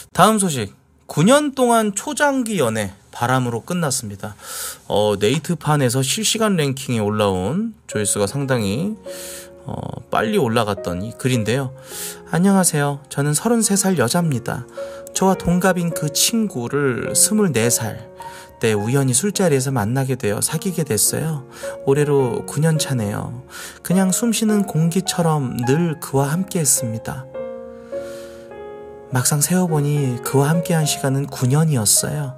다음 소식. 9년 동안 초장기 연애 바람으로 끝났습니다. 네이트판에서 실시간 랭킹에 올라온 조회수가 상당히 빨리 올라갔던 이 글인데요. 안녕하세요. 저는 33살 여자입니다. 저와 동갑인 그 친구를 24살 때 우연히 술자리에서 만나게 되어 사귀게 됐어요. 올해로 9년 차네요. 그냥 숨쉬는 공기처럼 늘 그와 함께 했습니다. 막상 세어보니 그와 함께한 시간은 9년이었어요.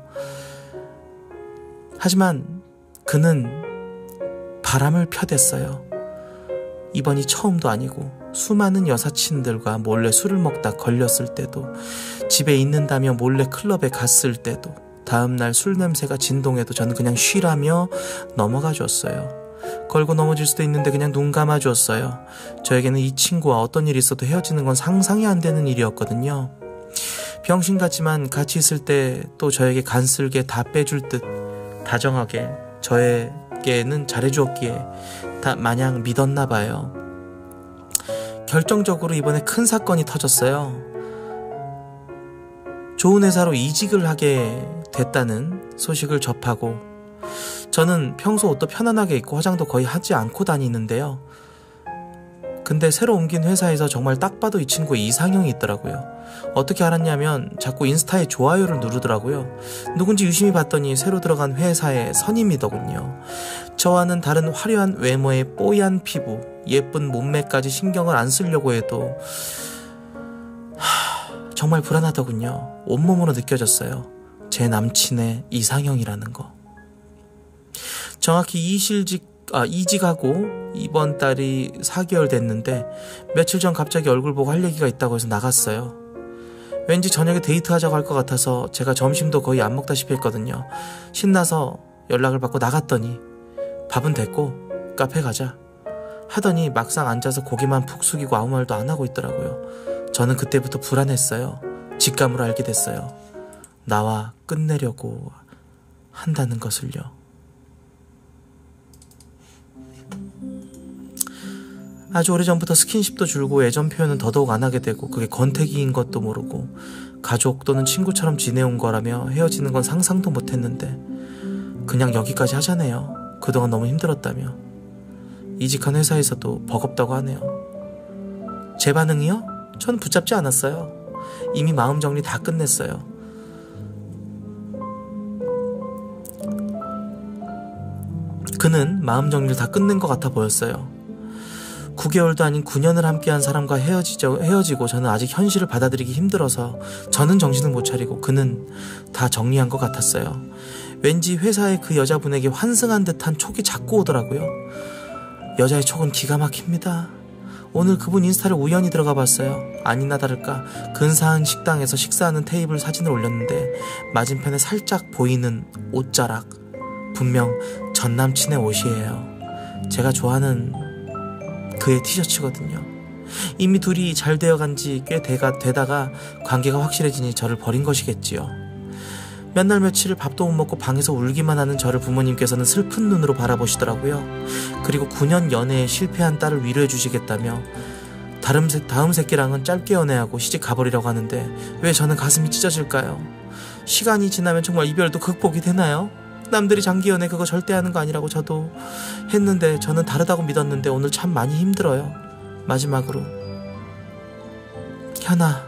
하지만 그는 바람을 펴댔어요. 이번이 처음도 아니고 수많은 여사친들과 몰래 술을 먹다 걸렸을 때도, 집에 있는다며 몰래 클럽에 갔을 때도, 다음날 술 냄새가 진동해도 저는 그냥 쉬라며 넘어가 줬어요. 걸고 넘어질 수도 있는데 그냥 눈 감아줬어요. 저에게는 이 친구와 어떤 일이 있어도 헤어지는 건 상상이 안 되는 일이었거든요. 병신 같지만 같이 있을 때 또 저에게 간슬게 다 빼줄 듯 다정하게 저에게는 잘해주었기에 다 마냥 믿었나 봐요. 결정적으로 이번에 큰 사건이 터졌어요. 좋은 회사로 이직을 하게 됐다는 소식을 접하고, 저는 평소 옷도 편안하게 입고 화장도 거의 하지 않고 다니는데요. 근데 새로 옮긴 회사에서 정말 딱 봐도 이 친구의 이상형이 있더라고요. 어떻게 알았냐면 자꾸 인스타에 좋아요를 누르더라고요. 누군지 유심히 봤더니 새로 들어간 회사의 선임이더군요. 저와는 다른 화려한 외모의 뽀얀 피부, 예쁜 몸매까지 신경을 안 쓰려고 해도 정말 불안하더군요. 온몸으로 느껴졌어요. 제 남친의 이상형이라는 거. 정확히 이직하고 이번 달이 4개월 됐는데 며칠 전 갑자기 얼굴 보고 할 얘기가 있다고 해서 나갔어요. 왠지 저녁에 데이트하자고 할 것 같아서 제가 점심도 거의 안 먹다시피 했거든요. 신나서 연락을 받고 나갔더니 밥은 됐고 카페 가자 하더니 막상 앉아서 고개만 푹 숙이고 아무 말도 안 하고 있더라고요. 저는 그때부터 불안했어요. 직감으로 알게 됐어요. 나와 끝내려고 한다는 것을요. 아주 오래전부터 스킨십도 줄고 애정 표현은 더더욱 안 하게 되고, 그게 권태기인 것도 모르고 가족 또는 친구처럼 지내온 거라며 헤어지는 건 상상도 못했는데 그냥 여기까지 하자네요. 그동안 너무 힘들었다며. 이직한 회사에서도 버겁다고 하네요. 제 반응이요? 전 붙잡지 않았어요. 이미 마음 정리 다 끝냈어요. 그는 마음 정리를 다 끝낸 것 같아 보였어요. 9개월도 아닌 9년을 함께한 사람과 헤어지고 저는 아직 현실을 받아들이기 힘들어서 저는 정신을 못 차리고 그는 다 정리한 것 같았어요. 왠지 회사의 그 여자분에게 환승한 듯한 촉이 자꾸 오더라고요. 여자의 촉은 기가 막힙니다. 오늘 그분 인스타를 우연히 들어가 봤어요. 아니나 다를까 근사한 식당에서 식사하는 테이블 사진을 올렸는데 맞은편에 살짝 보이는 옷자락, 분명 전 남친의 옷이에요. 제가 좋아하는 그의 티셔츠거든요. 이미 둘이 잘 되어간 지 꽤 되다가 관계가 확실해지니 저를 버린 것이겠지요. 몇 날 며칠을 밥도 못 먹고 방에서 울기만 하는 저를 부모님께서는 슬픈 눈으로 바라보시더라고요. 그리고 9년 연애에 실패한 딸을 위로해 주시겠다며 다음 새끼랑은 짧게 연애하고 시집 가버리라고 하는데 왜 저는 가슴이 찢어질까요? 시간이 지나면 정말 이별도 극복이 되나요? 남들이 장기 연애 그거 절대 하는 거 아니라고 저도 했는데 저는 다르다고 믿었는데 오늘 참 많이 힘들어요. 마지막으로 현아,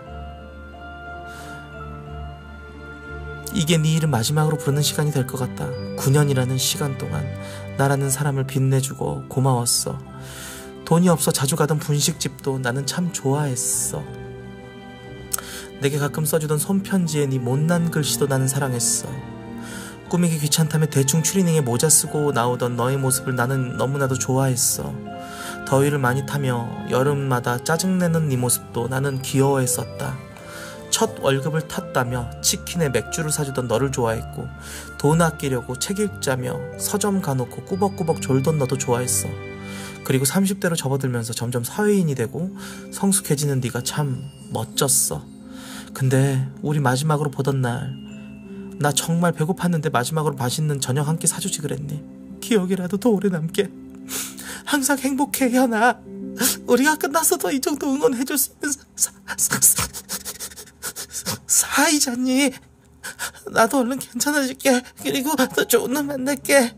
이게 네 이름 마지막으로 부르는 시간이 될 것 같다. 9년이라는 시간 동안 나라는 사람을 빛내주고 고마웠어. 돈이 없어 자주 가던 분식집도 나는 참 좋아했어. 내게 가끔 써주던 손편지에 네 못난 글씨도 나는 사랑했어. 꾸미기 귀찮다며 대충 추리닝에 모자 쓰고 나오던 너의 모습을 나는 너무나도 좋아했어. 더위를 많이 타며 여름마다 짜증내는 네 모습도 나는 귀여워했었다. 첫 월급을 탔다며 치킨에 맥주를 사주던 너를 좋아했고, 돈 아끼려고 책 읽자며 서점 가놓고 꾸벅꾸벅 졸던 너도 좋아했어. 그리고 30대로 접어들면서 점점 사회인이 되고 성숙해지는 네가 참 멋졌어. 근데 우리 마지막으로 보던 날 나 정말 배고팠는데 마지막으로 맛있는 저녁 한 끼 사주지 그랬니? 기억이라도 더 오래 남게. 항상 행복해 현아. 우리가 끝났어도 이 정도 응원해줬으면 사이자니. 나도 얼른 괜찮아질게. 그리고 더 좋은 놈 만날게.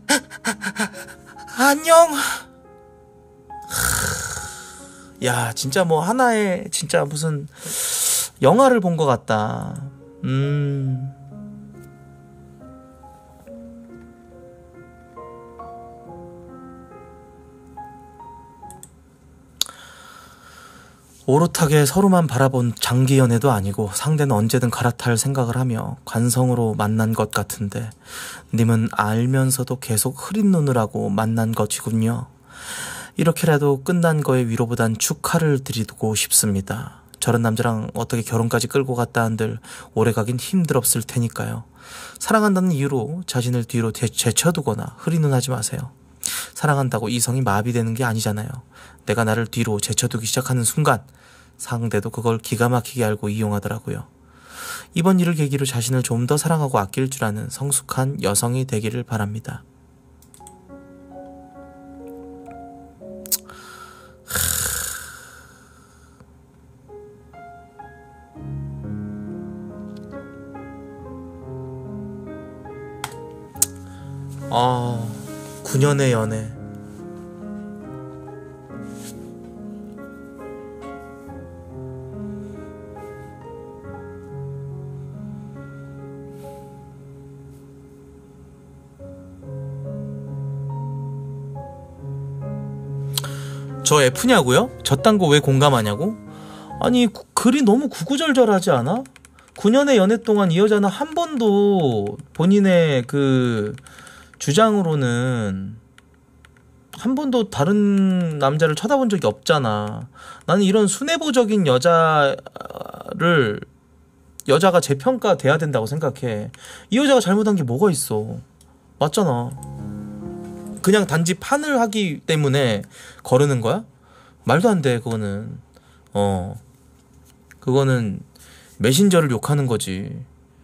안녕. 야, 진짜 뭐 하나의 진짜 무슨 영화를 본 것 같다. 오롯하게 서로만 바라본 장기 연애도 아니고 상대는 언제든 갈아탈 생각을 하며 관성으로 만난 것 같은데 님은 알면서도 계속 흐린 눈을 하고 만난 것이군요. 이렇게라도 끝난 거에 위로보단 축하를 드리고 싶습니다. 저런 남자랑 어떻게 결혼까지 끌고 갔다 한들 오래가긴 힘들었을 테니까요. 사랑한다는 이유로 자신을 뒤로 제쳐두거나 흐린 눈 하지 마세요. 사랑한다고 이성이 마비되는 게 아니잖아요. 내가 나를 뒤로 제쳐두기 시작하는 순간 상대도 그걸 기가 막히게 알고 이용하더라고요. 이번 일을 계기로 자신을 좀 더 사랑하고 아낄 줄 아는 성숙한 여성이 되기를 바랍니다. 아, 9년의 연애. 저 F냐고요? 저딴 거 왜 공감하냐고? 아니, 글이 너무 구구절절하지 않아? 9년의 연애 동안 이 여자는 한 번도 본인의 그 주장으로는 한 번도 다른 남자를 쳐다본 적이 없잖아. 나는 이런 순애보적인 여자가 재평가돼야 된다고 생각해. 이 여자가 잘못한 게 뭐가 있어? 맞잖아. 그냥 단지 판을 하기 때문에 거르는 거야? 말도 안 돼, 그거는. 그거는 메신저를 욕하는 거지.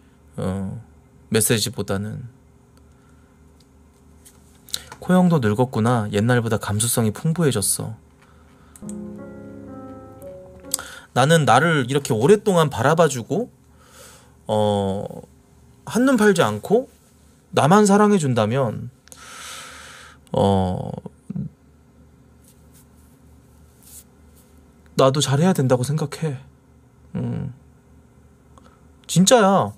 메시지보다는. 코형도 늙었구나. 옛날보다 감수성이 풍부해졌어. 나는 나를 이렇게 오랫동안 바라봐주고 한눈 팔지 않고 나만 사랑해준다면 나도 잘해야 된다고 생각해. 진짜야.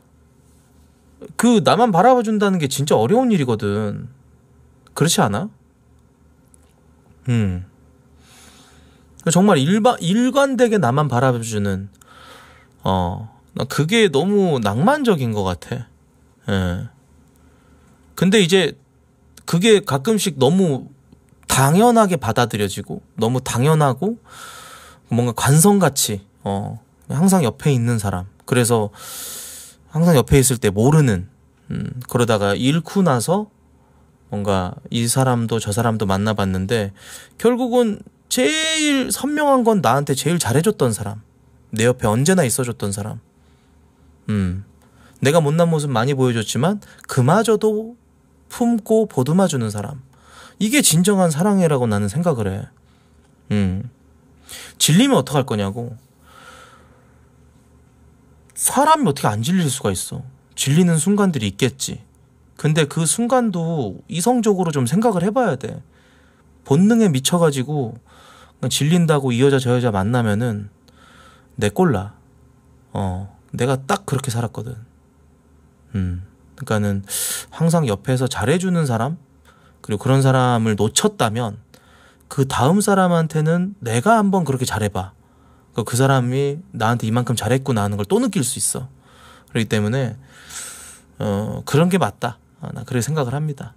그 나만 바라봐준다는 게 진짜 어려운 일이거든. 그렇지 않아? 정말 일관되게 나만 바라봐주는 나 그게 너무 낭만적인 것 같아. 예. 근데 이제 그게 가끔씩 너무 당연하게 받아들여지고 너무 당연하고 뭔가 관성같이 항상 옆에 있는 사람. 그래서 항상 옆에 있을 때 모르는 그러다가 잃고 나서 뭔가 이 사람도 저 사람도 만나봤는데 결국은 제일 선명한 건 나한테 제일 잘해줬던 사람, 내 옆에 언제나 있어줬던 사람. 내가 못난 모습 많이 보여줬지만 그마저도 품고 보듬어주는 사람. 이게 진정한 사랑이라고 나는 생각을 해. 질리면 어떡할 거냐고. 사람이 어떻게 안 질릴 수가 있어. 질리는 순간들이 있겠지. 근데 그 순간도 이성적으로 좀 생각을 해봐야 돼. 본능에 미쳐가지고 질린다고 이 여자 저 여자 만나면은 내 꼴나. 내가 딱 그렇게 살았거든. 그러니까는 항상 옆에서 잘해주는 사람, 그리고 그런 사람을 놓쳤다면 그 다음 사람한테는 내가 한번 그렇게 잘해봐. 그 사람이 나한테 이만큼 잘했구나 하는 걸 또 느낄 수 있어. 그렇기 때문에 그런 게 맞다. 나 그렇게 생각을 합니다.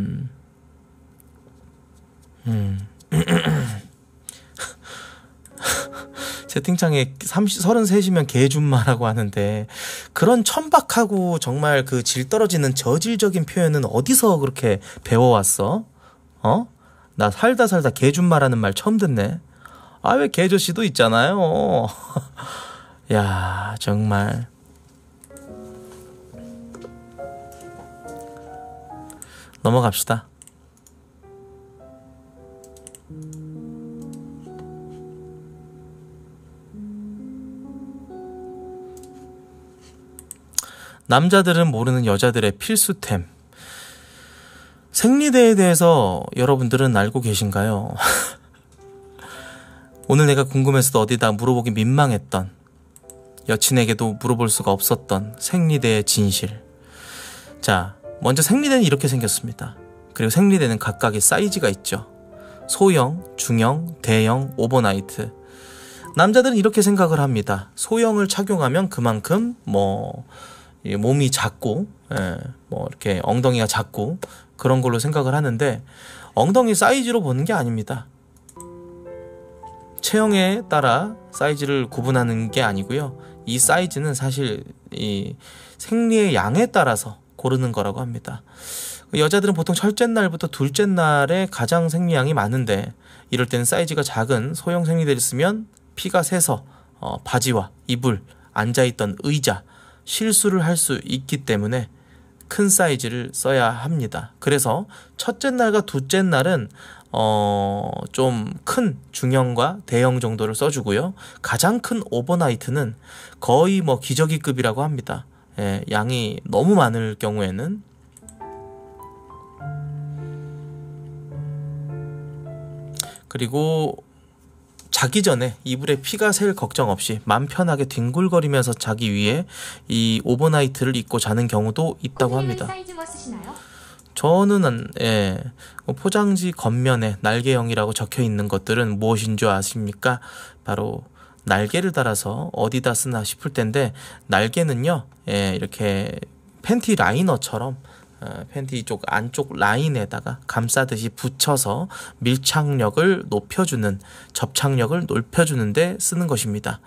채팅창에 33이면 개준마라고 하는데 그런 천박하고 정말 그 질 떨어지는 저질적인 표현은 어디서 그렇게 배워왔어? 나 살다 개준마라는 말 처음 듣네. 아, 왜 개저씨도 있잖아요. 야, 정말. 넘어갑시다. 남자들은 모르는 여자들의 필수템. 생리대에 대해서 여러분들은 알고 계신가요? 오늘 내가 궁금해서도 어디다 물어보기 민망했던, 여친에게도 물어볼 수가 없었던 생리대의 진실. 자, 먼저 생리대는 이렇게 생겼습니다. 그리고 생리대는 각각의 사이즈가 있죠. 소형, 중형, 대형, 오버나이트. 남자들은 이렇게 생각을 합니다. 소형을 착용하면 그만큼 몸이 작고, 이렇게 엉덩이가 작고 그런 걸로 생각을 하는데, 엉덩이 사이즈로 보는 게 아닙니다. 체형에 따라 사이즈를 구분하는 게 아니고요. 이 사이즈는 사실 이 생리의 양에 따라서 고르는 거라고 합니다. 여자들은 보통 첫째 날부터 둘째 날에 가장 생리량이 많은데, 이럴 때는 사이즈가 작은 소형 생리대를 쓰면 피가 새서 바지와 이불, 앉아있던 의자, 실수를 할 수 있기 때문에 큰 사이즈를 써야 합니다. 그래서 첫째 날과 둘째 날은 좀 큰 중형과 대형 정도를 써주고요. 가장 큰 오버나이트는 거의 기저귀급이라고 합니다. 양이 너무 많을 경우에는. 그리고 자기 전에 이불에 피가 셀 걱정 없이 맘 편하게 뒹굴거리면서 자기 위해 이 오버나이트를 입고 자는 경우도 있다고 합니다. 사이즈 쓰시나요? 저는 포장지 겉면에 날개형이라고 적혀 있는 것들은 무엇인 줄 아십니까? 바로 날개를 달아서 어디다 쓰나 싶을 텐데, 날개는요, 이렇게 팬티 라이너처럼 팬티 쪽 안쪽 라인에다가 감싸듯이 붙여서 밀착력을 높여주는, 접착력을 높여주는데 쓰는 것입니다.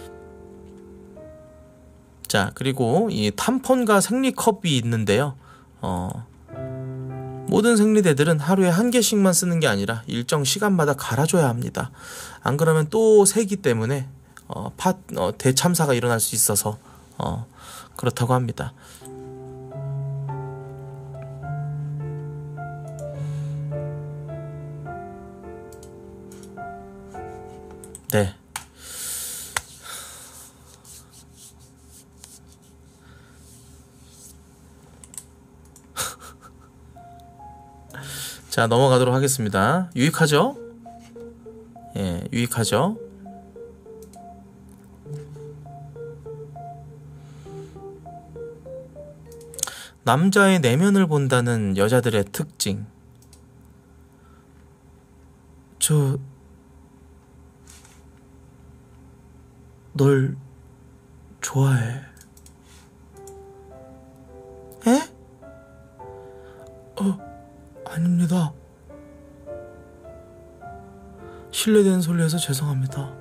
자, 그리고 이 탐폰과 생리컵이 있는데요. 모든 생리대들은 하루에 한 개씩만 쓰는 게 아니라 일정 시간마다 갈아줘야 합니다. 안 그러면 또 새기 때문에 대참사가 일어날 수 있어서 그렇다고 합니다. 네. 자, 넘어가도록 하겠습니다. 유익하죠? 예, 유익하죠? 남자의 내면을 본다는 여자들의 특징. 널 좋아해. 에? 아닙니다. 실례되는 소리 해서 죄송합니다.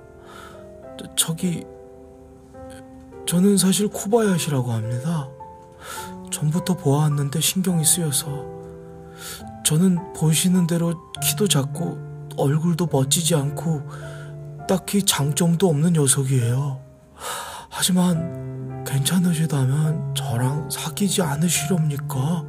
저는 사실 코바야시라고 합니다. 전부터 보아왔는데 신경이 쓰여서. 저는 보시는 대로 키도 작고 얼굴도 멋지지 않고 딱히 장점도 없는 녀석이에요. 하지만 괜찮으시다면 저랑 사귀지 않으시렵니까?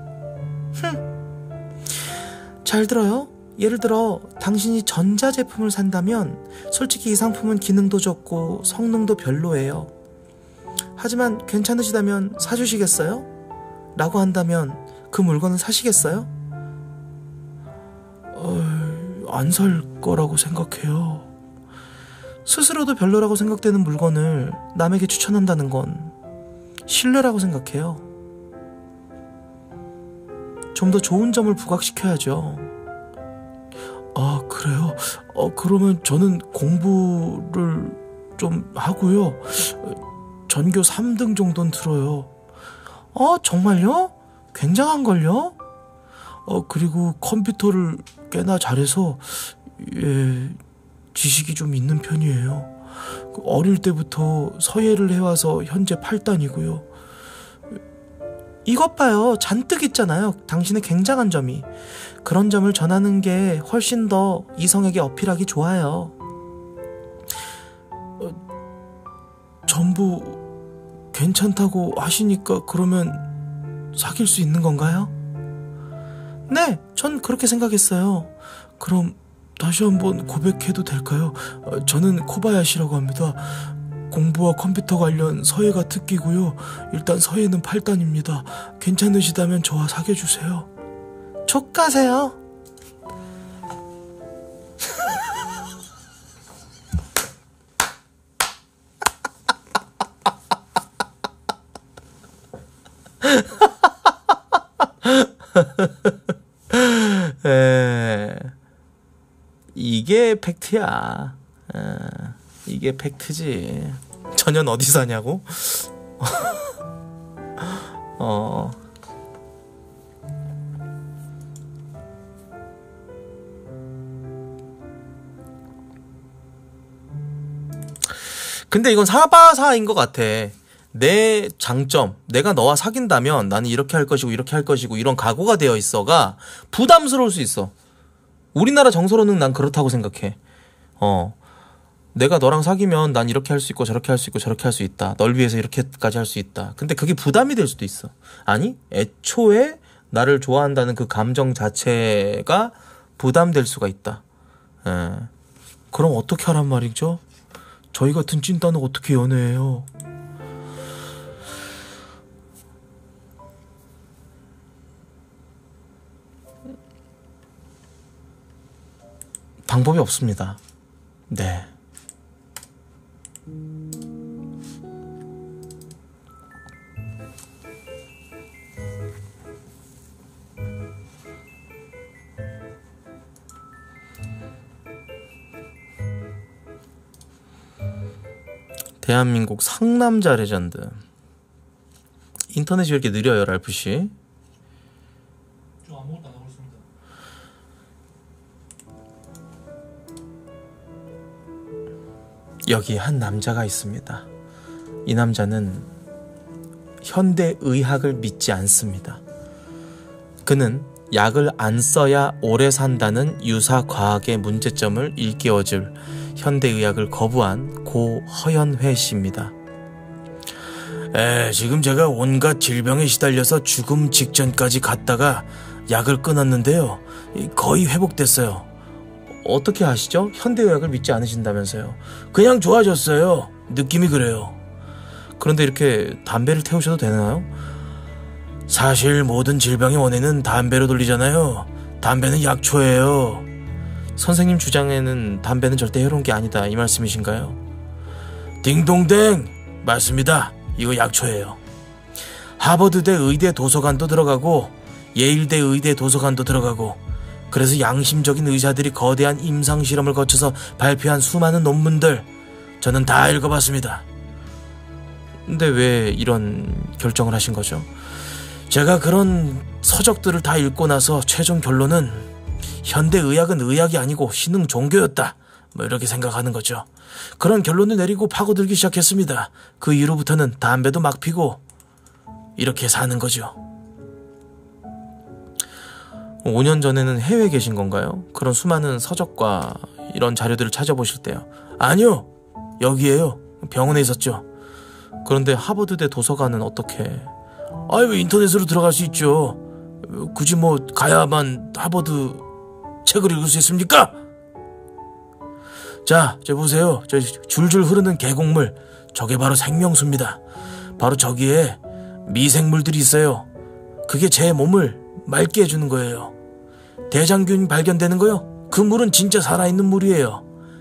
잘 들어요. 예를 들어 당신이 전자제품을 산다면 솔직히 이 상품은 기능도 적고 성능도 별로예요. 하지만 괜찮으시다면 사주시겠어요? 라고 한다면 그 물건은 사시겠어요? 안 살 거라고 생각해요. 스스로도 별로라고 생각되는 물건을 남에게 추천한다는 건 신뢰라고 생각해요. 좀 더 좋은 점을 부각시켜야죠. 아, 그래요? 그러면 저는 공부를 좀 하고요. 전교 3등 정도는 들어요. 정말요? 굉장한걸요? 그리고 컴퓨터를 꽤나 잘해서 지식이 좀 있는 편이에요. 어릴 때부터 서예를 해와서 현재 8단이고요. 이것 봐요. 잔뜩 있잖아요. 당신의 굉장한 점이. 그런 점을 전하는 게 훨씬 더 이성에게 어필하기 좋아요. 전부 괜찮다고 하시니까 그러면 사귈 수 있는 건가요? 네, 전 그렇게 생각했어요. 그럼 다시 한번 고백해도 될까요? 저는 코바야시라고 합니다. 공부와 컴퓨터 관련 서예가 특기고요. 일단 서예는 8단입니다. 괜찮으시다면 저와 사귀어주세요. 족가세요. 이게 팩트야. 이게 팩트지. 전현 어디 사냐고? 근데 이건 사바사인 것 같아. 내 장점, 내가 너와 사귄다면 나는 이렇게 할 것이고 이렇게 할 것이고 이런 각오가 되어 있어가 부담스러울 수 있어. 우리나라 정서로는 난 그렇다고 생각해. 내가 너랑 사귀면 난 이렇게 할 수 있고 저렇게 할 수 있고 저렇게 할 수 있다. 널 위해서 이렇게까지 할 수 있다. 근데 그게 부담이 될 수도 있어. 아니, 애초에 나를 좋아한다는 그 감정 자체가 부담될 수가 있다. 그럼 어떻게 하란 말이죠? 저희 같은 찐따는 어떻게 연애해요? 방법이 없습니다. 네. 대한민국 상남자 레전드. 인터넷이 왜 이렇게 느려요, 랄프씨? 저 아무것도 안 하고 있습니다. 여기 한 남자가 있습니다. 이 남자는 현대의학을 믿지 않습니다. 그는 약을 안 써야 오래 산다는 유사과학의 문제점을 일깨워줄 현대의학을 거부한 고허연회 씨입니다. 지금 제가 온갖 질병에 시달려서 죽음 직전까지 갔다가 약을 끊었는데요. 거의 회복됐어요. 어떻게 아시죠? 현대의학을 믿지 않으신다면서요. 그냥 좋아졌어요. 느낌이 그래요. 그런데 이렇게 담배를 태우셔도 되나요? 사실 모든 질병의 원인은 담배로 돌리잖아요. 담배는 약초예요. 선생님 주장에는 담배는 절대 해로운 게 아니다, 이 말씀이신가요? 딩동댕! 맞습니다. 이거 약초예요. 하버드대 의대 도서관도 들어가고 예일대 의대 도서관도 들어가고, 그래서 양심적인 의사들이 거대한 임상실험을 거쳐서 발표한 수많은 논문들 저는 다 읽어봤습니다. 근데 왜 이런 결정을 하신 거죠? 제가 그런 서적들을 다 읽고 나서 최종 결론은 현대의학은 의학이 아니고 신흥 종교였다, 이렇게 생각하는 거죠. 그런 결론을 내리고 파고들기 시작했습니다. 그 이후로부터는 담배도 막 피고 이렇게 사는 거죠. 5년 전에는 해외에 계신 건가요? 그런 수많은 서적과 이런 자료들을 찾아보실 때요. 아니요, 여기에요. 병원에 있었죠. 그런데 하버드대 도서관은 어떻게? 왜 인터넷으로 들어갈 수 있죠. 굳이 가야만 하버드 책을 읽을 수 있습니까? 자, 저 보세요. 저 줄줄 흐르는 계곡물, 저게 바로 생명수입니다. 바로 저기에 미생물들이 있어요. 그게 제 몸을 맑게 해주는 거예요. 대장균 발견되는 거요? 그 물은 진짜 살아있는 물이에요.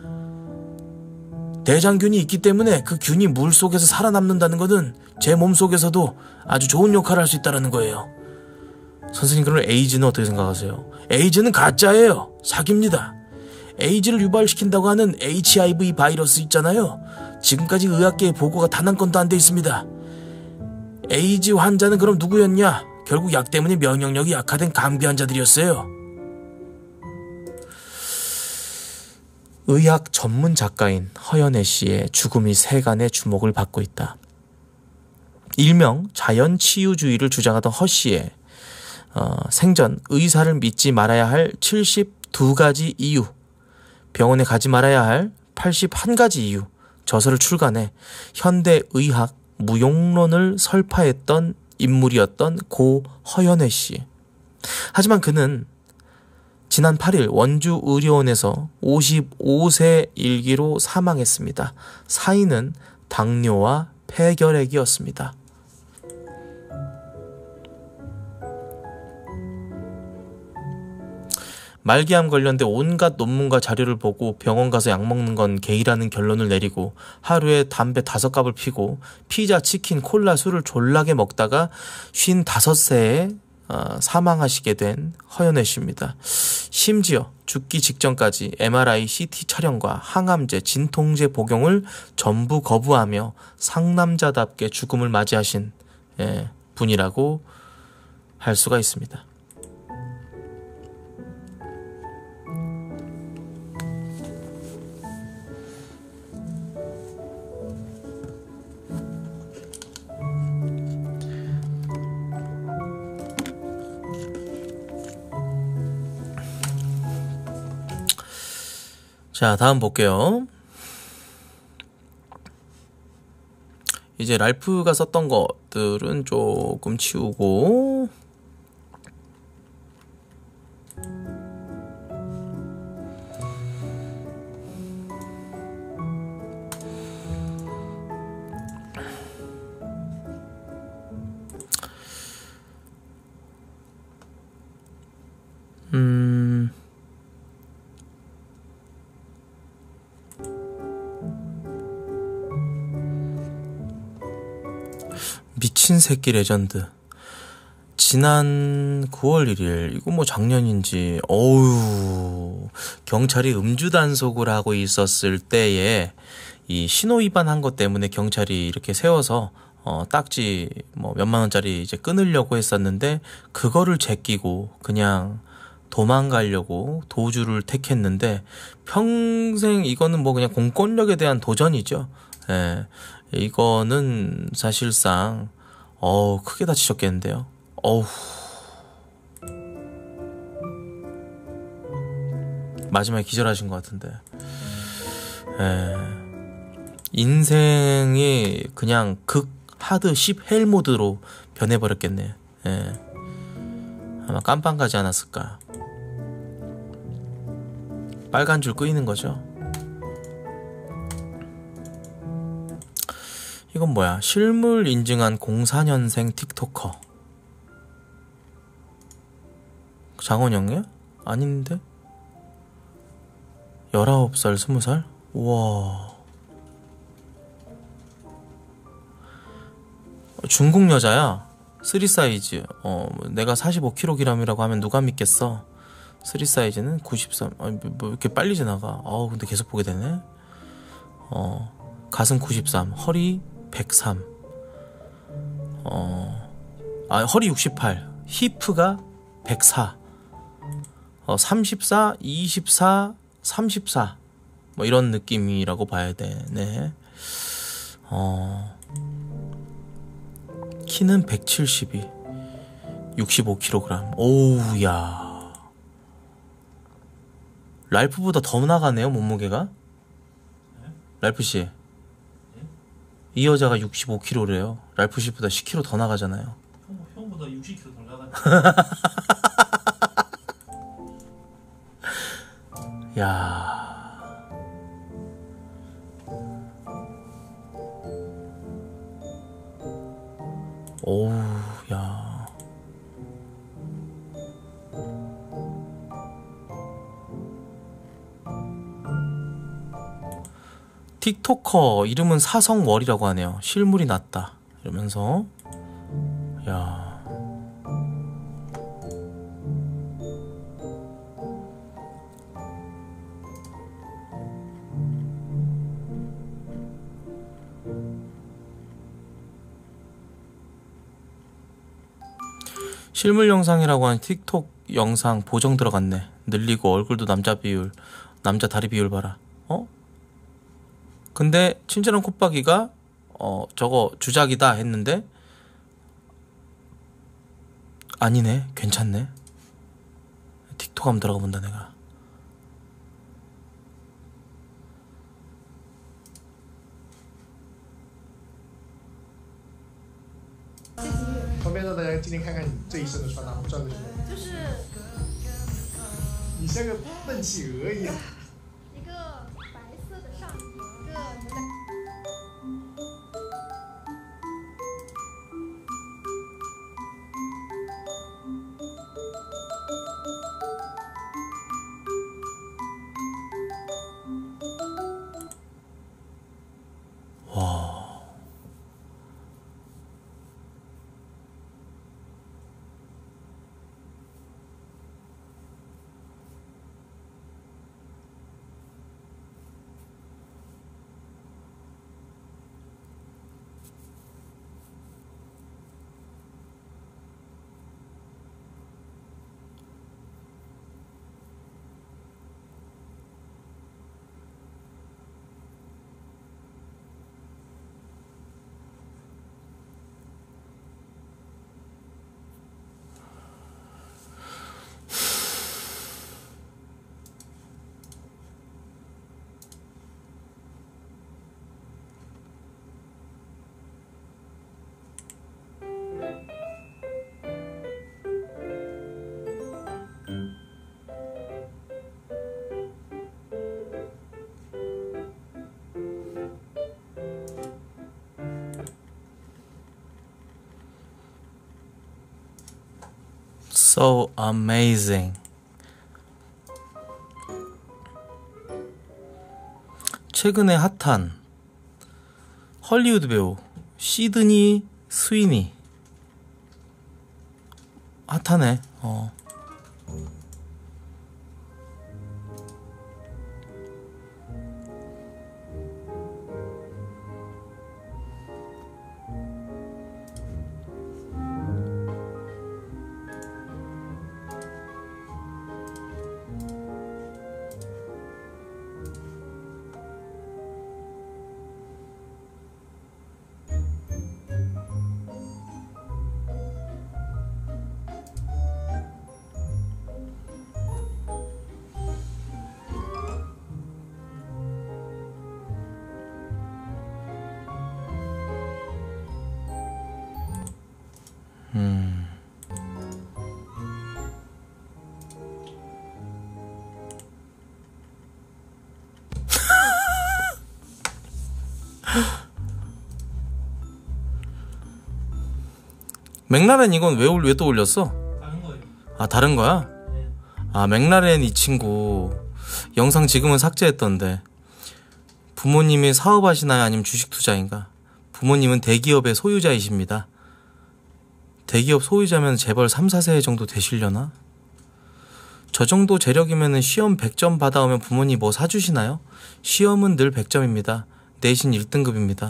대장균이 있기 때문에 그 균이 물 속에서 살아남는다는 것은 제 몸 속에서도 아주 좋은 역할을 할 수 있다는 거예요. 선생님, 그럼 에이즈는 어떻게 생각하세요? 에이즈는 가짜예요. 사기입니다. 에이즈를 유발시킨다고 하는 HIV 바이러스 있잖아요. 지금까지 의학계의 보고가 단 한 건도 안 돼 있습니다. 에이즈 환자는 그럼 누구였냐? 결국 약 때문에 면역력이 약화된 감기 환자들이었어요. 의학 전문 작가인 허연애 씨의 죽음이 세간의 주목을 받고 있다. 일명 자연치유주의를 주장하던 허 씨의 생전 의사를 믿지 말아야 할 72가지 이유, 병원에 가지 말아야 할 81가지 이유 저서를 출간해 현대의학 무용론을 설파했던 인물이었던 고 허연애 씨. 하지만 그는 지난 8일 원주 의료원에서 55세 일기로 사망했습니다. 사인은 당뇨와 폐결핵이었습니다. 말기암 관련된 온갖 논문과 자료를 보고 병원 가서 약 먹는 건 개이라는 결론을 내리고 하루에 담배 5갑을 피고 피자, 치킨, 콜라, 술을 졸라게 먹다가 55세에 사망하시게 된 허연애 씨입니다. 심지어 죽기 직전까지 MRI, CT 촬영과 항암제, 진통제 복용을 전부 거부하며 상남자답게 죽음을 맞이하신 분이라고 할 수가 있습니다. 자, 다음 볼게요. 이제 랄프가 썼던 것들은 조금 치우고 미친 새끼 레전드. 지난 9월 1일, 이거 뭐 작년인지, 어우, 경찰이 음주 단속을 하고 있었을 때에 이 신호 위반한 것 때문에 경찰이 이렇게 세워서 딱지 뭐 몇만 원짜리 이제 끊으려고 했었는데 그거를 제끼고 그냥 도망가려고 도주를 택했는데 평생 이거는 뭐 그냥 공권력에 대한 도전이죠. 예. 이거는 사실상 크게 다치셨겠는데요. 마지막에 기절하신 것 같은데. 인생이 그냥 극 하드 10 헬 모드로 변해버렸겠네. 아마 깜빵 가지 않았을까. 빨간 줄 끄이는 거죠. 이건 뭐야? 실물 인증한 04년생 틱토커. 장원영이야? 아닌데? 19살, 20살? 우와. 중국 여자야. 3 사이즈. 내가 45kg이라고 하면 누가 믿겠어? 3 사이즈는 93. 뭐 이렇게 빨리 지나가. 근데 계속 보게 되네. 가슴 93, 허리 103. 허리 68, 히프가 104. 34, 24, 34. 뭐 이런 느낌이라고 봐야 되네. 키는 172, 65kg. 오우, 야. 랄프보다 더 나가네요, 몸무게가. 랄프 씨. 이 여자가 65kg래요. 랄프 씨보다 10kg 더 나가잖아요. 형보다 60kg 더 나가네. 야. 오우, 야. 틱토커 이름은 사성월이라고 하네요. 실물이 낫다 이러면서. 야. 실물 영상이라고 하는 틱톡 영상 보정 들어갔네. 늘리고 얼굴도 남자 비율, 남자 다리 비율 봐라. 근데 친절한 콧박이가 저거 주작이다 했는데 아니네. 괜찮네. 틱톡 한번 들어가 본다 내가. 方便让大家今天看看你这一身的穿搭，不知道为什么。 就是你像个笨企鹅一样。 一个白色的上衣，一个牛仔。 So amazing. 최근에 핫한 헐리우드 배우 시드니 스위니. 핫하네. 맥라렌 이건 왜 또 올렸어? 다른 거예요. 아, 다른 거야? 네. 아, 맥라렌 이 친구 영상 지금은 삭제했던데. 부모님이 사업하시나요? 아니면 주식 투자인가? 부모님은 대기업의 소유자이십니다. 대기업 소유자면 재벌 3, 4세 정도 되시려나? 저 정도 재력이면 시험 100점 받아오면 부모님 뭐 사주시나요? 시험은 늘 100점입니다. 내신 1등급입니다.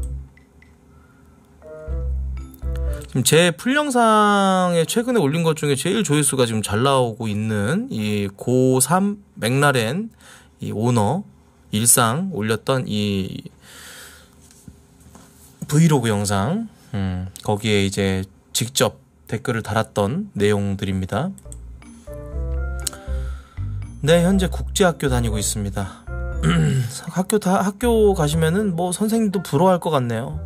지금 제 풀영상에 최근에 올린 것 중에 제일 조회수가 지금 잘 나오고 있는 이 고3 맥라렌 이 오너 일상 올렸던 이 브이로그 영상, 거기에 이제 직접 댓글을 달았던 내용들입니다. 네, 현재 국제학교 다니고 있습니다. 학교 가시면은 뭐 선생님도 부러워할 것 같네요.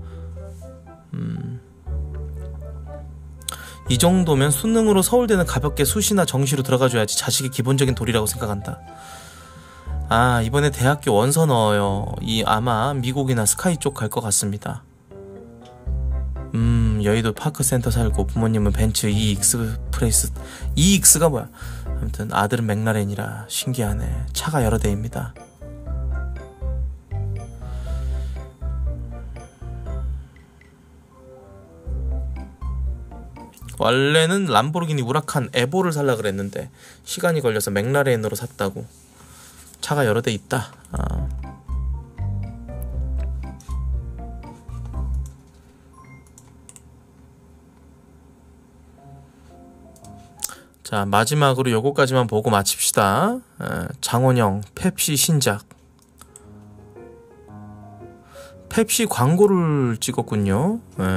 이 정도면 수능으로 서울대는 가볍게 수시나 정시로 들어가줘야지 자식의 기본적인 도리라고 생각한다. 아, 이번에 대학교 원서 넣어요. 아마 미국이나 스카이 쪽 갈 것 같습니다. 여의도 파크센터 살고 부모님은 벤츠 EX프레스. EX가 뭐야? 아무튼 아들은 맥라렌이라 신기하네. 차가 여러 대입니다. 원래는 람보르기니 우라칸 에보를 살라 그랬는데 시간이 걸려서 맥라렌으로 샀다고. 차가 여러 대 있다. 자, 마지막으로 요거까지만 보고 마칩시다. 장원영 펩시 신작. 펩시 광고를 찍었군요.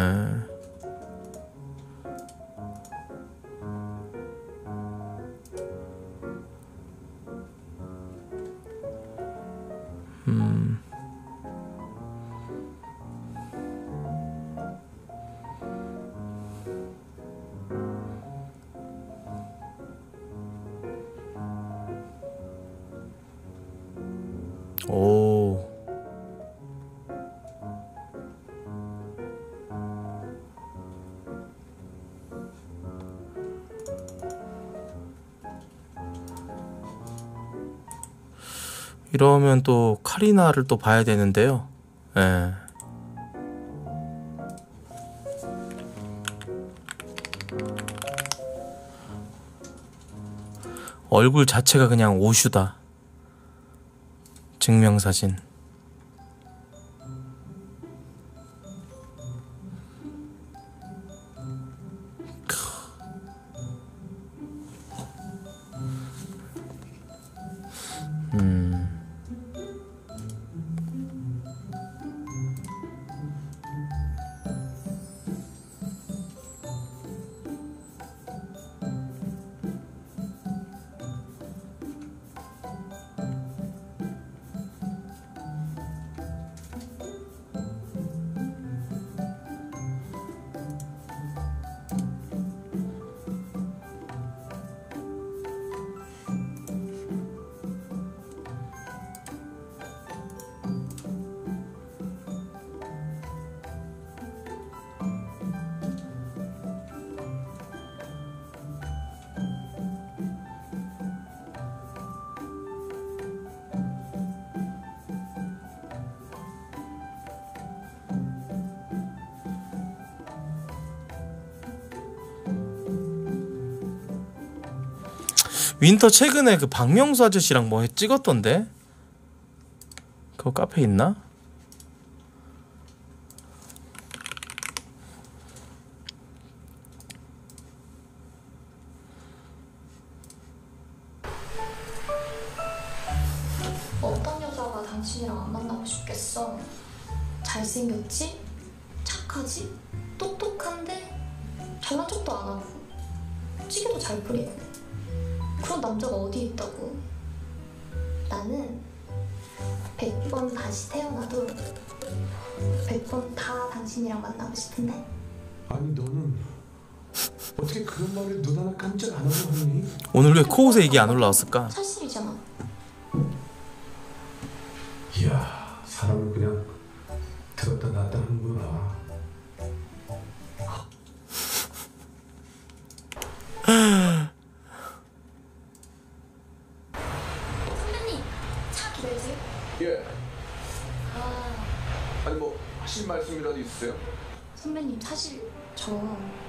오. 이러면 또 카리나를 또 봐야 되는데요. 예. 얼굴 자체가 그냥 오슈다. 증명사진. 윈터 최근에 그 박명수 아저씨랑 뭐 찍었던데? 그거 카페 있나? 어떤 여자가 당신이랑 안 만나고 싶겠어? 잘생겼지? 착하지? 똑똑한데? 잘난 척도 안 하고 찌개도 잘 부리고 그런 남자가 어디 있다고. 나는 100번 다시 태어나도 100번 다 당신이랑 만나고 싶은데. 아니 너는 어떻게 그런 말에 눈 하나 깜짝 안 하고 하니? 오늘 왜 코웃에 이게 안 올라왔을까? 사실이잖아. 이야, 사람을 그냥 들었다 놨다 하는구나. 선배님, 차 기다리세요. 예. 아, 아니 뭐 하실 말씀이라도 있으세요? 선배님 사실 저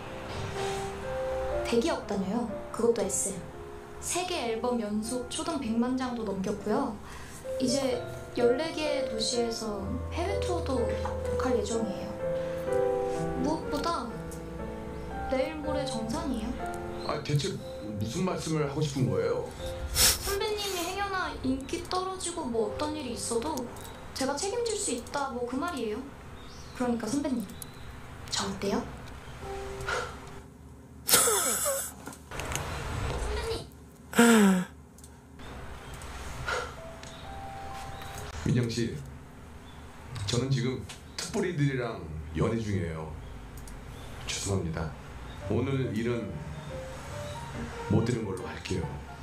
대기업 다녀요. 그것도 SM. 세계 앨범 연속 초등 100만 장도 넘겼고요. 이제 14개의 도시에서 해외 투어도 갈 예정이에요. 무엇보다 내일 모레 정산이에요. 아 대체 무슨 말씀을 하고 싶은 거예요? 선배님이 행여나 인기 떨어지고 뭐 어떤 일이 있어도 제가 책임질 수 있다 뭐 그 말이에요. 그러니까 선배님, 저 어때요? 선배님! 민영 씨, 저는 지금 특보리들이랑 연애 중이에요. 죄송합니다. 오늘 일은 못 들은 걸로 할게요.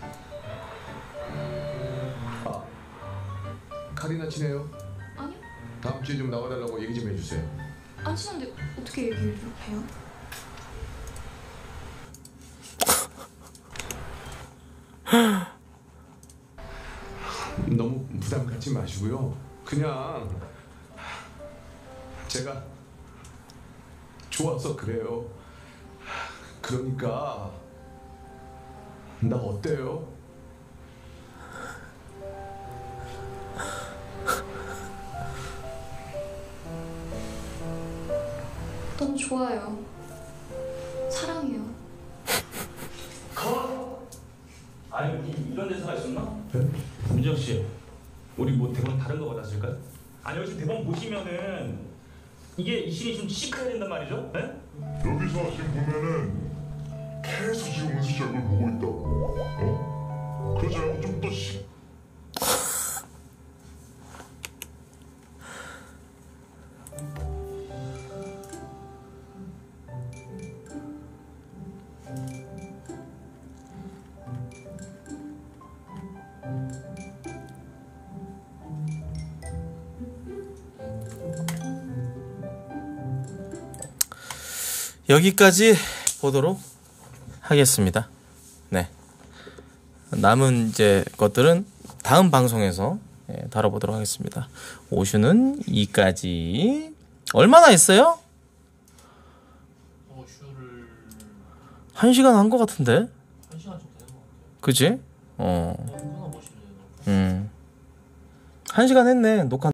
아, 카리나 친해요? 아니요? 다음 주에 좀 나와달라고 얘기 좀 해주세요. 안 친한데 어떻게 얘기를 해요? 너무 부담 갖지 마시고요. 그냥 제가 좋아서 그래요. 그러니까 나 어때요? 너무 좋아요. 사랑해요. 아니 우리 이런 대사가 있었나? 네? 민정 씨, 우리 뭐 대본 다른 거 받았을까요? 아니 요즘 대본 보시면은 이게 이 씬이 좀 시크해야 된단 말이죠? 네? 여기서 지금 보면은 계속 지금 은수 씨 얼굴 보고 있다고. 어? 그러지 말고 좀더 여기까지 보도록 하겠습니다. 네. 남은 이제 것들은 다음 방송에서 다뤄보도록 하겠습니다. 오슈는 2까지. 얼마나 했어요? 슈를 1시간 한 것 같은데? 1시간 정도 된것 같아요. 그치? 끊어보시면 1시간 했네. 녹화